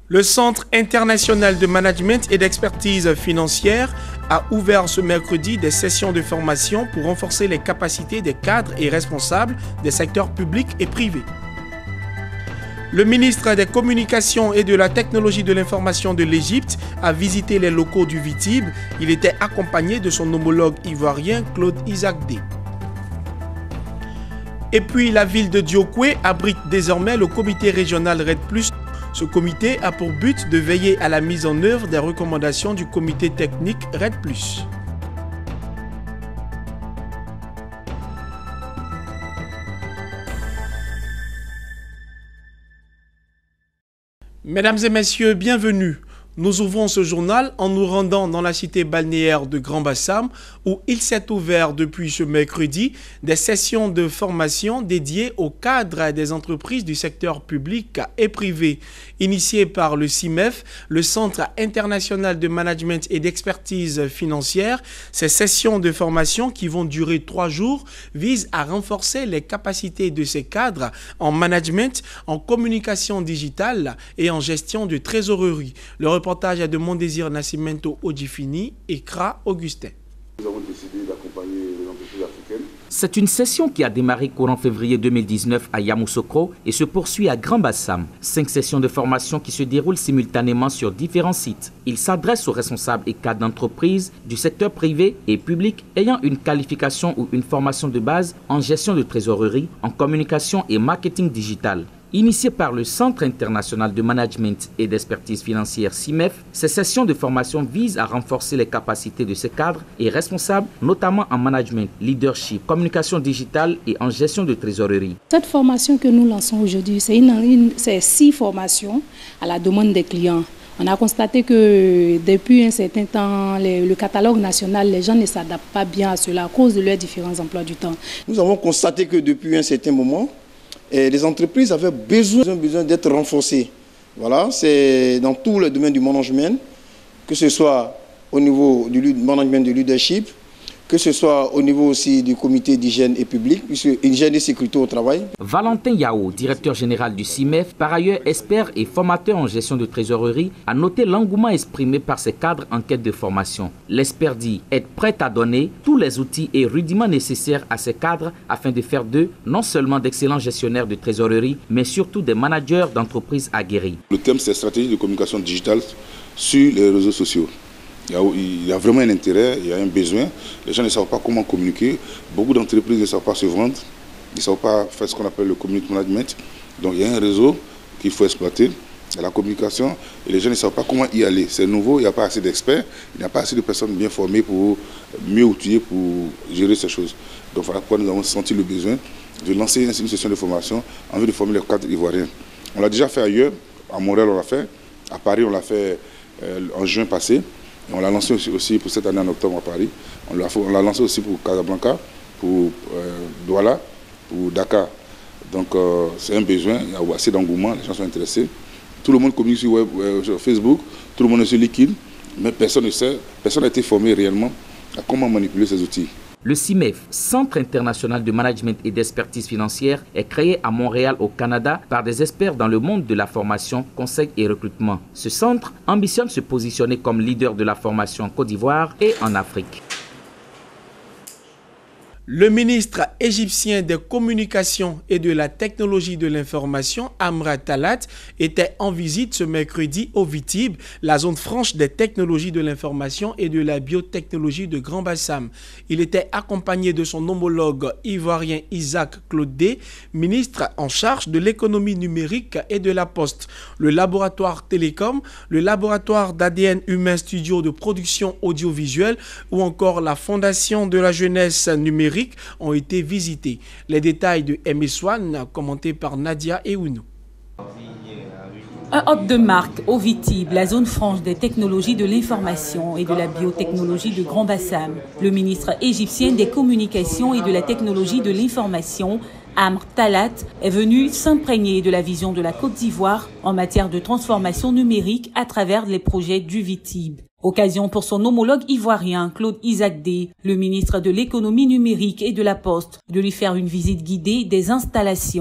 Le Centre international de management et d'expertise financière a ouvert ce mercredi des sessions de formation pour renforcer les capacités des cadres et responsables des secteurs publics et privés. Le ministre des Communications et de la Technologie de l'Information de l'Égypte a visité les locaux du VITIB. Il était accompagné de son homologue ivoirien Claude Isaac-Dé. Et puis la ville de Diokwe abrite désormais le comité régional RED+. Ce comité a pour but de veiller à la mise en œuvre des recommandations du comité technique RED+. Mesdames et messieurs, bienvenue. Nous ouvrons ce journal en nous rendant dans la cité balnéaire de Grand Bassam où il s'est ouvert depuis ce mercredi des sessions de formation dédiées aux cadres des entreprises du secteur public et privé. Initiées par le CIMEF, le Centre international de management et d'expertise financière, ces sessions de formation qui vont durer 3 jours visent à renforcer les capacités de ces cadres en management, en communication digitale et en gestion de trésorerie. Le reportage est de Mondésir Nascimento Odjifini et Kra Augustin. Nous avons décidé d'accompagner les entreprises africaines. C'est une session qui a démarré courant février 2019 à Yamoussoukro et se poursuit à Grand Bassam. 5 sessions de formation qui se déroulent simultanément sur différents sites. Il s'adresse aux responsables et cadres d'entreprises du secteur privé et public ayant une qualification ou une formation de base en gestion de trésorerie, en communication et marketing digital. Initié par le Centre international de management et d'expertise financière CIMEF, ces sessions de formation visent à renforcer les capacités de ces cadres et responsables, notamment en management, leadership, communication digitale et en gestion de trésorerie. Cette formation que nous lançons aujourd'hui, c'est 6 formations à la demande des clients. On a constaté que depuis un certain temps, le catalogue national, les gens ne s'adaptent pas bien à cela à cause de leurs différents emplois du temps. Nous avons constaté que depuis un certain moment, et les entreprises avaient besoin d'être renforcées. Voilà, c'est dans tous les domaines du management, que ce soit au niveau du management du leadership, que ce soit au niveau aussi du comité d'hygiène et public, hygiène et sécurité au travail. Valentin Yao, directeur général du CIMEF, par ailleurs expert et formateur en gestion de trésorerie, a noté l'engouement exprimé par ces cadres en quête de formation. L'expert dit être prêt à donner tous les outils et rudiments nécessaires à ces cadres afin de faire d'eux non seulement d'excellents gestionnaires de trésorerie, mais surtout des managers d'entreprises aguerris. Le thème, c'est stratégie de communication digitale sur les réseaux sociaux. Il y a vraiment un intérêt, il y a un besoin. Les gens ne savent pas comment communiquer. Beaucoup d'entreprises ne savent pas se vendre. Ils ne savent pas faire ce qu'on appelle le community management. Donc il y a un réseau qu'il faut exploiter. Il y a la communication et les gens ne savent pas comment y aller. C'est nouveau, il n'y a pas assez d'experts, il n'y a pas assez de personnes bien formées pour mieux outiller, pour gérer ces choses. Donc voilà pourquoi nous avons senti le besoin de lancer une session de formation en vue de former les cadres ivoiriens. On l'a déjà fait ailleurs, à Montréal on l'a fait, à Paris on l'a fait en juin passé. On l'a lancé aussi pour cette année en octobre à Paris. On l'a lancé aussi pour Casablanca, pour Douala, pour Dakar. Donc c'est un besoin, il y a assez d'engouement, les gens sont intéressés. Tout le monde communique sur Facebook, tout le monde est sur LinkedIn, mais personne ne sait, personne n'a été formé réellement à comment manipuler ces outils. Le CIMEF, Centre international de management et d'expertise financière, est créé à Montréal, au Canada, par des experts dans le monde de la formation, conseil et recrutement. Ce centre ambitionne se positionner comme leader de la formation en Côte d'Ivoire et en Afrique. Le ministre égyptien des Communications et de la Technologie de l'Information, Amra Talat, était en visite ce mercredi au VITIB, la zone franche des technologies de l'information et de la biotechnologie de Grand Bassam. Il était accompagné de son homologue ivoirien Isaac Claude Dé, ministre en charge de l'économie numérique et de la poste. Le laboratoire Télécom, le laboratoire d'ADN humain studio de production audiovisuelle ou encore la Fondation de la jeunesse numérique ont été visités. Les détails de MS1 commentés par Nadia Eounou. Un hôte de marque au VITIB, la zone franche des technologies de l'information et de la biotechnologie de Grand Bassam. Le ministre égyptien des Communications et de la Technologie de l'Information, Amr Talat, est venu s'imprégner de la vision de la Côte d'Ivoire en matière de transformation numérique à travers les projets du VITIB. Occasion pour son homologue ivoirien, Claude Isaac-Dé, le ministre de l'économie numérique et de la poste, de lui faire une visite guidée des installations.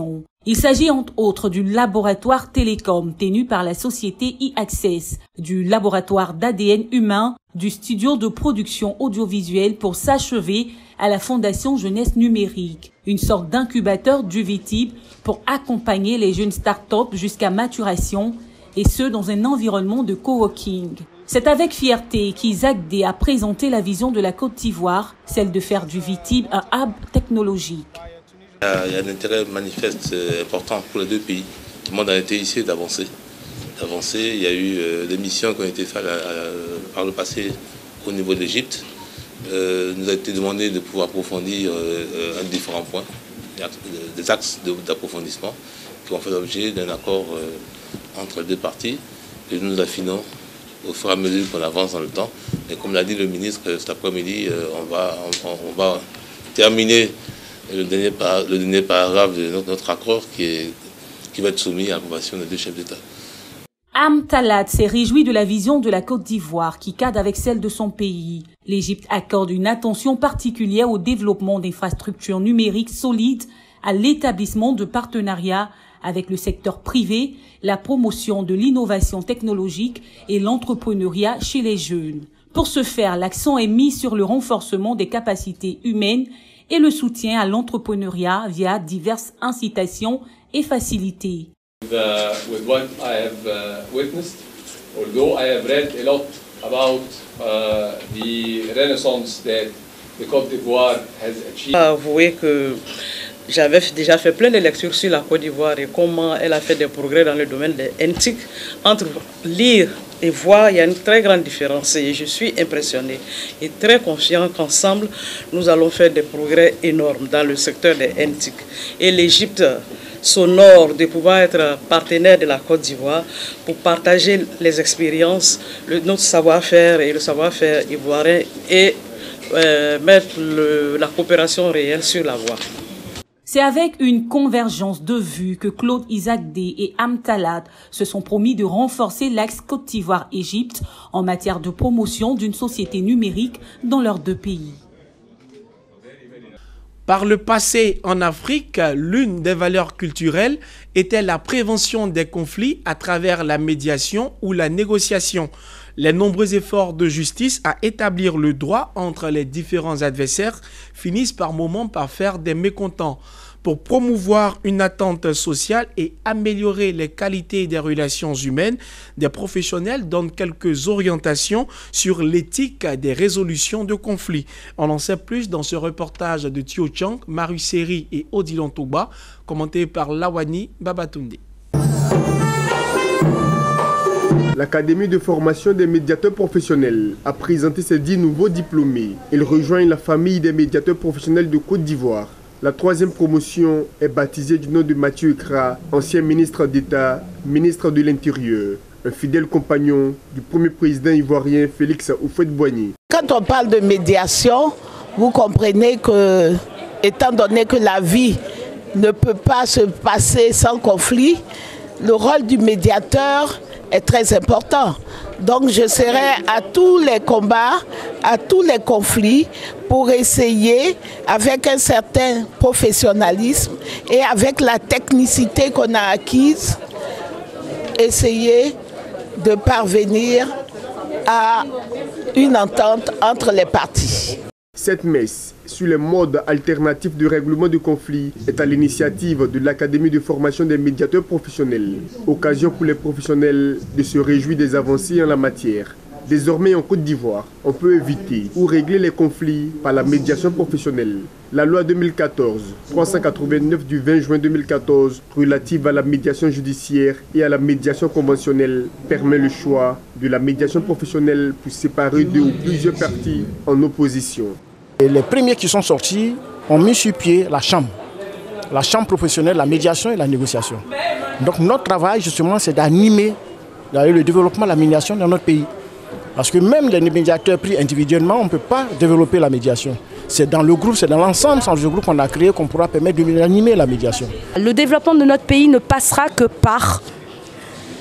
Il s'agit entre autres du laboratoire télécom tenu par la société e-Access, du laboratoire d'ADN humain, du studio de production audiovisuelle pour s'achever à la Fondation Jeunesse Numérique, une sorte d'incubateur du VTIB pour accompagner les jeunes start-up jusqu'à maturation, et ce dans un environnement de coworking. C'est avec fierté qu'Isaac D a présenté la vision de la Côte d'Ivoire, celle de faire du VTIB un hub technologique. Il y a un intérêt manifeste important pour les deux pays. Tout le monde a été ici d'avancer. Il y a eu des missions qui ont été faites par le passé au niveau de l'Égypte. Il nous a été demandé de pouvoir approfondir différents points, des axes d'approfondissement qui ont fait l'objet d'un accord entre les deux parties que nous affinons au fur et à mesure qu'on avance dans le temps. Et comme l'a dit le ministre cet après-midi, on va terminer le dernier paragraphe de notre accord qui va être soumis à l'approbation des deux chefs d'État. Amtalad s'est réjoui de la vision de la Côte d'Ivoire qui cadre avec celle de son pays. L'Égypte accorde une attention particulière au développement d'infrastructures numériques solides, à l'établissement de partenariats avec le secteur privé, la promotion de l'innovation technologique et l'entrepreneuriat chez les jeunes. Pour ce faire, l'accent est mis sur le renforcement des capacités humaines et le soutien à l'entrepreneuriat via diverses incitations et facilités. With what I have witnessed, although I have read a lot about the renaissance that the Côte d'Ivoire has achieved. Avouez que j'avais déjà fait plein de lectures sur la Côte d'Ivoire et comment elle a fait des progrès dans le domaine des NTIC. Entre lire et voir, il y a une très grande différence et je suis impressionné et très confiant qu'ensemble, nous allons faire des progrès énormes dans le secteur des NTIC. Et l'Égypte s'honore de pouvoir être partenaire de la Côte d'Ivoire pour partager les expériences, notre savoir-faire et le savoir-faire ivoirien et mettre la coopération réelle sur la voie. C'est avec une convergence de vues que Claude Isaac D et Amtalad se sont promis de renforcer l'axe Côte d'Ivoire-Égypte en matière de promotion d'une société numérique dans leurs deux pays. Par le passé, en Afrique, l'une des valeurs culturelles était la prévention des conflits à travers la médiation ou la négociation. Les nombreux efforts de justice à établir le droit entre les différents adversaires finissent par moments par faire des mécontents. Pour promouvoir une attente sociale et améliorer les qualités des relations humaines, des professionnels donnent quelques orientations sur l'éthique des résolutions de conflits. On en sait plus dans ce reportage de Thio Chang, Maru Seri et Odilon Touba, commenté par Lawani Babatunde. L'Académie de formation des médiateurs professionnels a présenté ses 10 nouveaux diplômés. Ils rejoignent la famille des médiateurs professionnels de Côte d'Ivoire. La troisième promotion est baptisée du nom de Mathieu Ekra, ancien ministre d'État, ministre de l'Intérieur, un fidèle compagnon du premier président ivoirien Félix Houphouët-Boigny. Quand on parle de médiation, vous comprenez que, étant donné que la vie ne peut pas se passer sans conflit, le rôle du médiateur est très important. Donc je serai à tous les combats, à tous les conflits pour essayer, avec un certain professionnalisme et avec la technicité qu'on a acquise, essayer de parvenir à une entente entre les parties. Cette messe sur les modes alternatifs de règlement de conflits est à l'initiative de l'Académie de formation des médiateurs professionnels. Occasion pour les professionnels de se réjouir des avancées en la matière. Désormais en Côte d'Ivoire, on peut éviter ou régler les conflits par la médiation professionnelle. La loi 2014-389 du 20 juin 2014 relative à la médiation judiciaire et à la médiation conventionnelle permet le choix de la médiation professionnelle pour séparer deux ou plusieurs parties en opposition. Et les premiers qui sont sortis ont mis sur pied la chambre professionnelle, la médiation et la négociation. Donc notre travail justement c'est d'animer le développement de la médiation dans notre pays. Parce que même les médiateurs pris individuellement, on ne peut pas développer la médiation. C'est dans le groupe, c'est dans l'ensemble du groupe qu'on a créé qu'on pourra permettre d'animer la médiation. Le développement de notre pays ne passera que par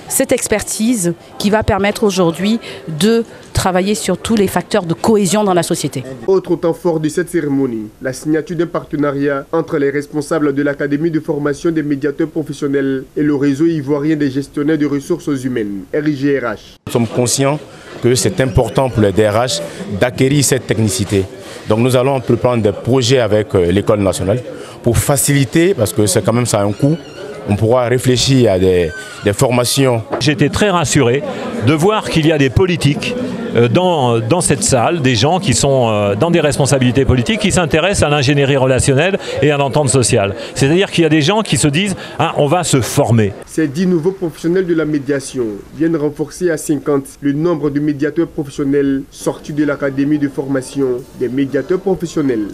cette expertise qui va permettre aujourd'hui de travailler sur tous les facteurs de cohésion dans la société. Autre temps fort de cette cérémonie, la signature d'un partenariat entre les responsables de l'Académie de formation des médiateurs professionnels et le réseau ivoirien des gestionnaires de ressources humaines, RIGRH. Nous sommes conscients que c'est important pour les DRH d'acquérir cette technicité. Donc nous allons entreprendre des projets avec l'école nationale pour faciliter, parce que c'est quand même ça un coût. On pourra réfléchir à des formations. J'étais très rassuré de voir qu'il y a des politiques dans cette salle, des gens qui sont dans des responsabilités politiques, qui s'intéressent à l'ingénierie relationnelle et à l'entente sociale. C'est-à-dire qu'il y a des gens qui se disent « Ah, on va se former ». Ces 10 nouveaux professionnels de la médiation viennent renforcer à 50 le nombre de médiateurs professionnels sortis de l'Académie de formation des médiateurs professionnels.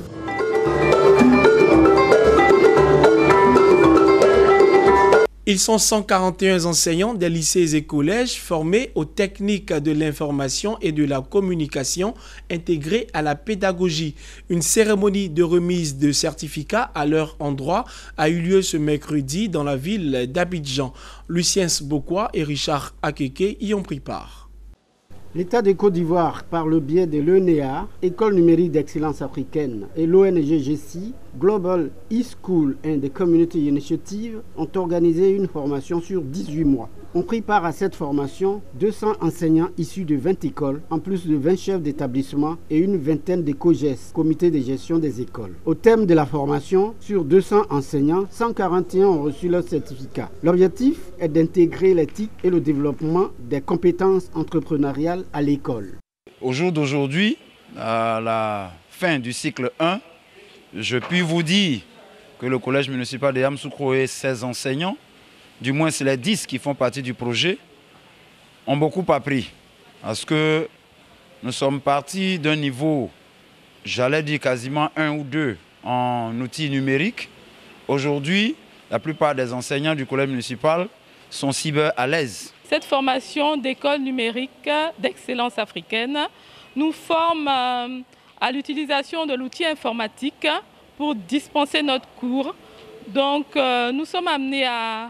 Ils sont 141 enseignants des lycées et collèges formés aux techniques de l'information et de la communication intégrées à la pédagogie. Une cérémonie de remise de certificats à leur endroit a eu lieu ce mercredi dans la ville d'Abidjan. Lucien Sbokwa et Richard Akeke y ont pris part. L'État de Côte d'Ivoire, par le biais de l'ENEA, École numérique d'excellence africaine, et l'ONG GECI, Global e-School and Community Initiative, ont organisé une formation sur 18 mois. On prit part à cette formation 200 enseignants issus de 20 écoles, en plus de 20 chefs d'établissement et une vingtaine de COGES, comité de gestion des écoles. Au thème de la formation, sur 200 enseignants, 141 ont reçu leur certificat. L'objectif est d'intégrer l'éthique et le développement des compétences entrepreneuriales à l'école. Au jour d'aujourd'hui, à la fin du cycle 1, je puis vous dire que le collège municipal de Yamoussoukro et 16 enseignants, du moins c'est les 10 qui font partie du projet, ont beaucoup appris. Parce que nous sommes partis d'un niveau, j'allais dire quasiment 1 ou 2 en outils numériques. Aujourd'hui, la plupart des enseignants du collège municipal sont cyber à l'aise. Cette formation d'école numérique d'excellence africaine nous forme à l'utilisation de l'outil informatique pour dispenser notre cours. Donc nous sommes amenés à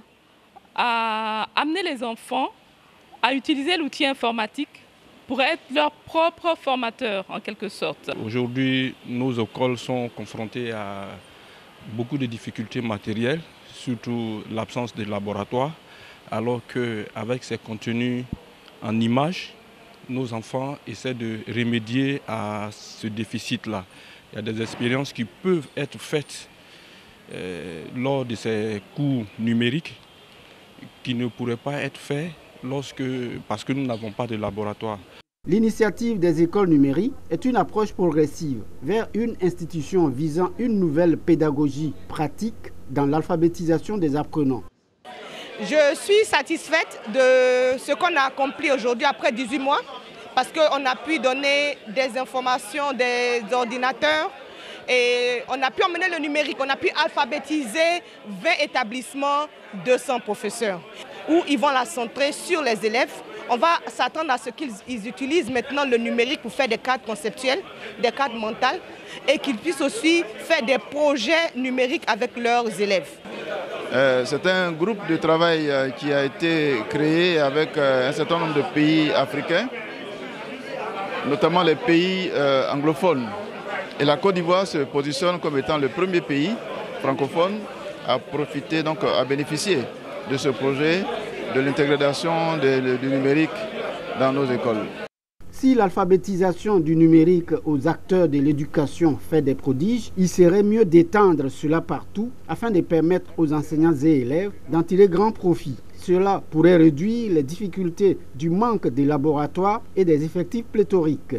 amener les enfants à utiliser l'outil informatique pour être leurs propres formateurs en quelque sorte. Aujourd'hui, nos écoles sont confrontées à beaucoup de difficultés matérielles, surtout l'absence de laboratoire, alors qu'avec ces contenus en images, nos enfants essaient de remédier à ce déficit-là. Il y a des expériences qui peuvent être faites lors de ces cours numériques qui ne pourraient pas être faits parce que nous n'avons pas de laboratoire. L'initiative des écoles numériques est une approche progressive vers une institution visant une nouvelle pédagogie pratique dans l'alphabétisation des apprenants. Je suis satisfaite de ce qu'on a accompli aujourd'hui après 18 mois parce qu'on a pu donner des informations des ordinateurs et on a pu emmener le numérique, on a pu alphabétiser 20 établissements, 200 professeurs où ils vont la centrer sur les élèves. On va s'attendre à ce qu'ils utilisent maintenant le numérique pour faire des cartes conceptuelles, des cartes mentales et qu'ils puissent aussi faire des projets numériques avec leurs élèves. C'est un groupe de travail qui a été créé avec un certain nombre de pays africains, notamment les pays anglophones. Et la Côte d'Ivoire se positionne comme étant le premier pays francophone à profiter, donc à bénéficier de ce projet de l'intégration du numérique dans nos écoles. Si l'alphabétisation du numérique aux acteurs de l'éducation fait des prodiges, il serait mieux d'étendre cela partout afin de permettre aux enseignants et élèves d'en tirer grand profit. Cela pourrait réduire les difficultés du manque de laboratoires et des effectifs pléthoriques.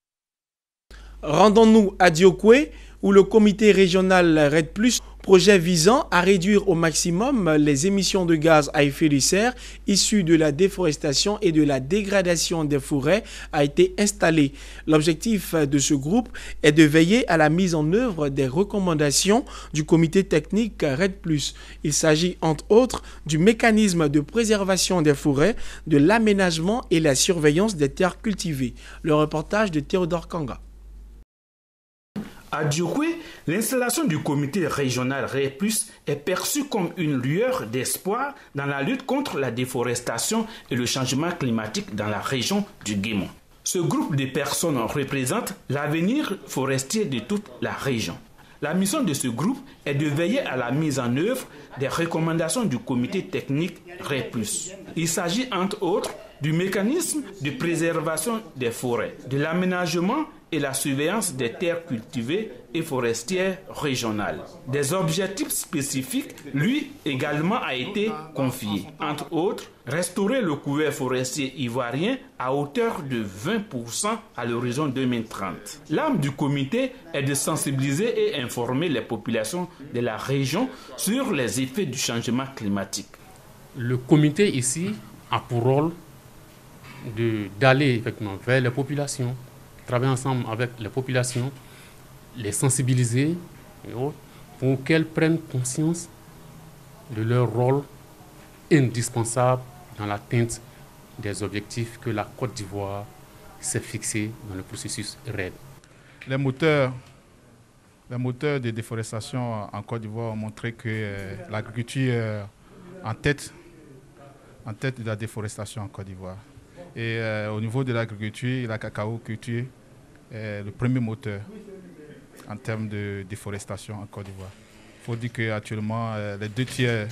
Rendons-nous à Diokwe, où le comité régional RED+, projet visant à réduire au maximum les émissions de gaz à effet de serre issues de la déforestation et de la dégradation des forêts, a été installé. L'objectif de ce groupe est de veiller à la mise en œuvre des recommandations du comité technique RED+. Il s'agit entre autres du mécanisme de préservation des forêts, de l'aménagement et la surveillance des terres cultivées. Le reportage de Théodore Kanga. À Diokwe, L'installation du comité régional RER+, est perçue comme une lueur d'espoir dans la lutte contre la déforestation et le changement climatique dans la région du Guémon. Ce groupe de personnes représente l'avenir forestier de toute la région. La mission de ce groupe est de veiller à la mise en œuvre des recommandations du comité technique RER+. Il s'agit entre autres du mécanisme de préservation des forêts, de l'aménagement et la surveillance des terres cultivées et forestières régionales. Des objectifs spécifiques, lui également, a été confié. Entre autres, restaurer le couvert forestier ivoirien à hauteur de 20% à l'horizon 2030. L'âme du comité est de sensibiliser et informer les populations de la région sur les effets du changement climatique. Le comité ici a pour rôle d'aller effectivement vers les populations, travailler ensemble avec les populations, les sensibiliser pour qu'elles prennent conscience de leur rôle indispensable dans l'atteinte des objectifs que la Côte d'Ivoire s'est fixé dans le processus RER. Les moteurs de déforestation en Côte d'Ivoire ont montré que l'agriculture en tête de la déforestation en Côte d'Ivoire. Et au niveau de l'agriculture, la cacao-culture est le premier moteur en termes de déforestation en Côte d'Ivoire. Il faut dire qu'actuellement, les deux tiers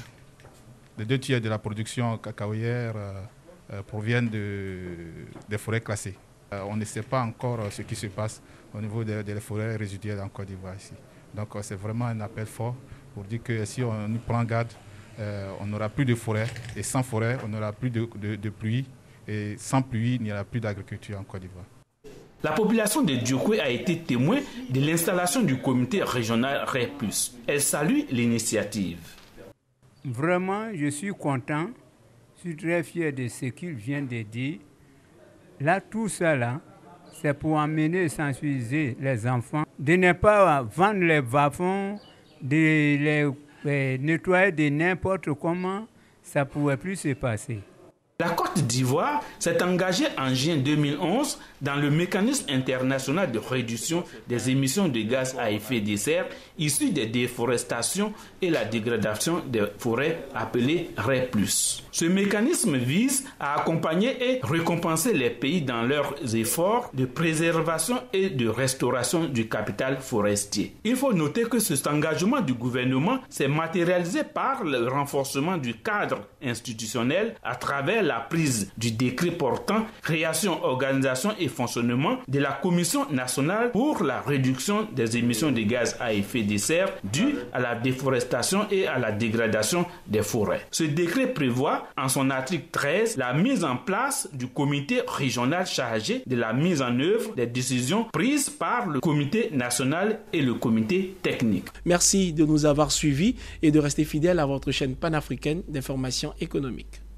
de la production cacaoyère proviennent des forêts classées. On ne sait pas encore ce qui se passe au niveau des forêts résiduelles en Côte d'Ivoire ici. Donc c'est vraiment un appel fort pour dire que si on y prend garde, on n'aura plus de forêt, et sans forêt, on n'aura plus de pluie, et sans pluie, il n'y aura plus d'agriculture en Côte d'Ivoire. La population de Diokwe a été témoin de l'installation du comité régional RER+. Elle salue l'initiative. Vraiment, je suis content, je suis très fier de ce qu'il vient de dire. Là, tout ça, là, c'est pour amener et sensibiliser les enfants, de ne pas vendre les bas-fonds, de les nettoyer de n'importe comment, ça ne pourrait plus se passer. La Côte d'Ivoire s'est engagée en juin 2011 dans le mécanisme international de réduction des émissions de gaz à effet de serre issus des déforestations et la dégradation des forêts appelé RER+. Ce mécanisme vise à accompagner et récompenser les pays dans leurs efforts de préservation et de restauration du capital forestier. Il faut noter que cet engagement du gouvernement s'est matérialisé par le renforcement du cadre institutionnel à travers la prise du décret portant création, organisation et fonctionnement de la Commission nationale pour la réduction des émissions de gaz à effet de serre dues à la déforestation et à la dégradation des forêts. Ce décret prévoit en son article 13 la mise en place du comité régional chargé de la mise en œuvre des décisions prises par le comité national et le comité technique. Merci de nous avoir suivis et de rester fidèles à votre chaîne panafricaine d'information économique.